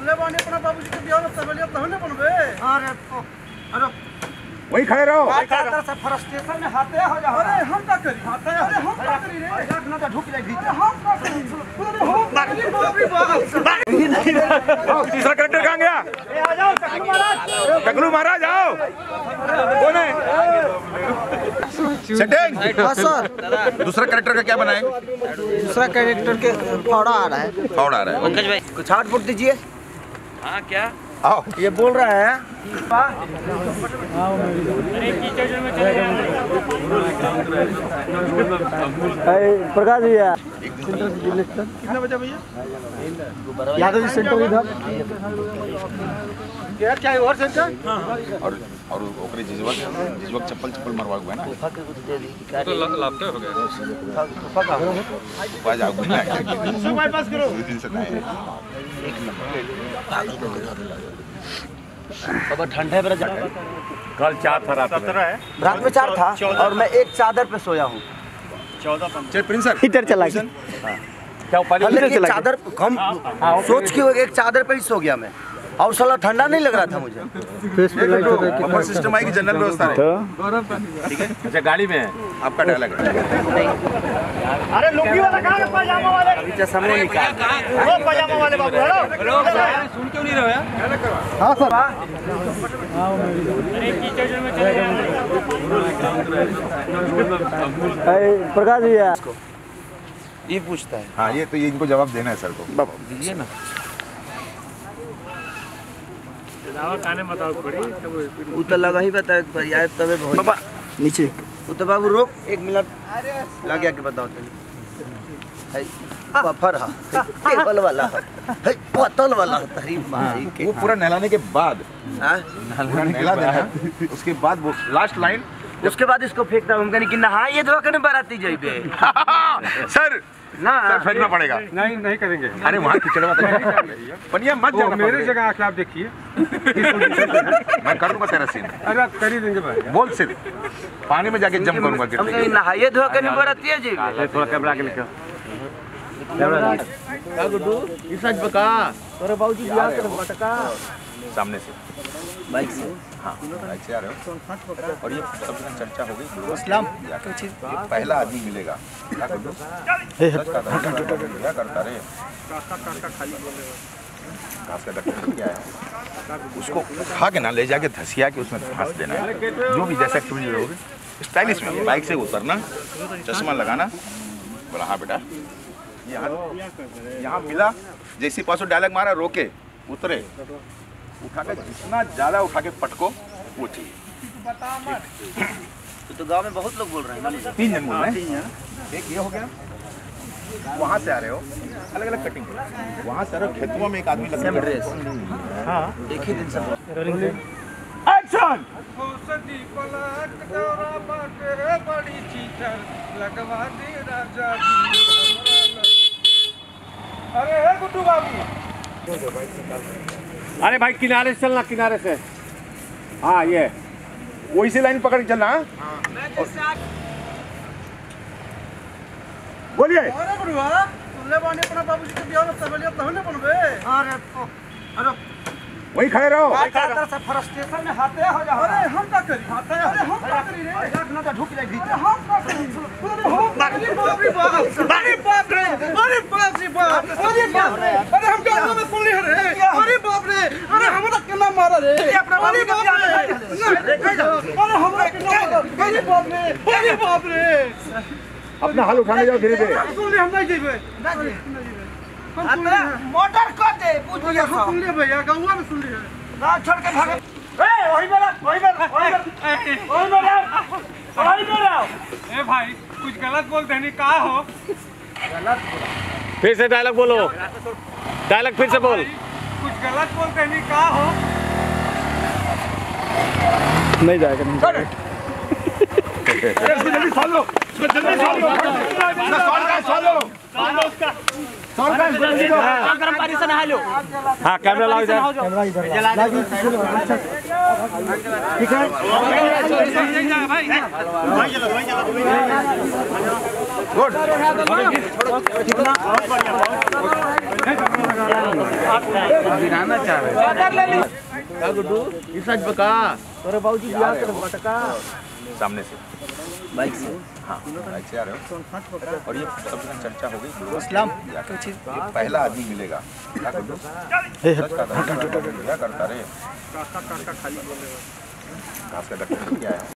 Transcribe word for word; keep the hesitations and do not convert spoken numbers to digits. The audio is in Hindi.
सुनले बानी अपना बाबूजी के बियाह में सबलियत नहीं ना बनबे। अरे अरे वही खड़े रहो। चादर से फ्रस्ट्रेशन में हाथे हो जा। अरे हम का करी हाथे अरे हम का करी रे एक ना तो ढुक जाए भीतर। हम का करी अरे हम बाप रे बाप तीसरा करेक्टर कहाँ गया? ए आ जाओ टकलू महाराज। टकलू महाराज आओ। कौन है? सेटिंग। हां सर। दूसरा करेक्टर का क्या बना है? दूसरा कैरेक्टर के फावड़ा आ रहा है। फावड़ा आ रहा है। पंकज भाई कुछ हाथ फुट दीजिए। हाँ क्या? आओ। ये बोल रहा है प्रकाश भैया कितना बचा भैया? यादव जी सेंटर इधर क्या क्या और सेंटर और और ओकरे जिजवा जिजवा चप्पल चप्पल मरवा हुआ है ना। तो लापता हो गया। बाज आओ नहीं आएगा। हमारे पास करो। दिन से नहीं है। अब ठंडे में कल चार था रात में। रात में चार था और मैं एक चादर पे सोया हूँ। चल प्रिंस सर हीटर चला गया। क्या पहले लेकिन चादर कम सोच के एक चादर पे ही सो गया मैं और साला ठंडा नहीं लग रहा था मुझे। बफर सिस्टम आएगी जनरल व्यवस्था है। ठीक है अच्छा गाड़ी में है आपका डायलॉग है। अरे लुंगी वाला कहाँ है? पजामा वाले अभी चश्मा निकाल वो पजामा वाले बाबू हेलो सुन क्यों नहीं रहे यार? हाँ सर प्रकाश भैया ये पूछता है। हाँ ये तो ये इनको जवाब देना है सर को। दीजिए ना वो तो लगा ही बता यार तबे बहुत नीचे वो तो बाबू रोक एक मिनट लग के बताओ तनी बफर हा केबल वाला है पतल वाला तरी भाई के वो पूरा नहलाने के बाद हां पूरा नहला देना उसके बाद वो लास्ट लाइन उसके बाद इसको फेंकता हूं कहने कि नहा ये धोके ने बाराती जाइबे सर ना सर फेंकना पड़ेगा। नहीं नहीं करेंगे। अरे वहाँ कीचड़ मत पनिया मत जाना। मेरी जगह आके आप देखिए। मैं करूँगा तेरा सीन। अरे आप कर ही देंगे भाई। बोल सिर्फ पानी में जाके जम करूँगा हम कहीं नहाए धोके ने बाराती जाइबे। थोड़ा कैमरा के लेके का गुड्डू इस सच बका तोरे बाबूजी बियाह कर बटका सामने से बाइक से। हाँ बाइक से आ रहे हो और ये सब चर्चा हो गई इस्लाम पहला आदमी मिलेगा क्या कर दो क्या करता रे घास का डॉक्टर क्या है उसको उठा के ना ले जाके धसिया के उसमें घास देना है जो भी जैसा एक्टिविटी होगी स्टाइलिश में बाइक से उतरना चश्मा लगाना बोला हाँ बेटा यहाँ यहाँ मिला जैसे पासो डायलॉग मारा रोके उतरे उठा के जितना ज्यादा उठा के पटको वो चाहिए। तो गांव में बहुत लोग बोल रहे हैं तीन जन बोल रहे हैं। एक ये हो गया वहाँ से आ रहे हो अलग अलग कटिंग वहाँ से आ रहे हो खेतों में एक आदमी लग ड्रेस हाँ एक ही दिन से एक्शन अरे हे गुड्डू बाबू अरे भाई किनारे से चलना किनारे से। हाँ ये वही से लाइन पकड़ के चलना। बोलिए अरे गुरुआ सुनले बानी अपना बाबूजी के बियाह में सबलियत नहीं ना बनबे। अरे अरे वही खड़े रहो। चादर से फ्रस्ट्रेशन में हाथे हो जा। अरे हम का करी हाथे अरे हम का करी रे एक ना तो ढुक जाए भीतर। अरे हम का करी अरे हम बाप रे बाप अरे बाप रे अरे बाप रे बाप अरे बाप रे अरे हम गाँव में सुन ली रे अरे बाप रे अरे हमरा केना मारा रे अरे बाप रे अरे हमरा केना मारा अरे बाप रे अरे बाप रे अपना हाल उठाने जाओ धीरे धीरे। सुन ली हम नहीं जेबे हम सुन ली मोटर कर दे पूछ लिया हम सुन ली भैया गाँव में सुन ली ना छोड़ के भागे। ए वही मेरा वही मेरा वही मेरा वही मेरा वही मेरा ए भाई कुछ गलत बोलते हैं का हो फिर से डायलॉग बोलो। डायलॉग फिर से बोल। कुछ गलत बोलते हैं का हो नहीं जाएगा नहीं जाएगा। जल्दी सॉल्व लो जल्दी सॉल्व लो सॉल्व का सॉल्व लो सॉल्व का जल्दी दो गरम पानी से नहा लो। हाँ कैमरा लाओ इधर। कैमरा इधर ठीक है गुड कितना गिराना चाह रहे क्या गुड्डू ये सच बका अरे बाबूजी बियाह कर बटका सामने से बाइक से हाँ बाइक से आ रहे हो और ये सब जगह चर्चा हो गई इस्लाम ये पहला आदमी मिलेगा क्या कर दो क्या करता रे घास का डॉक्टर क्या है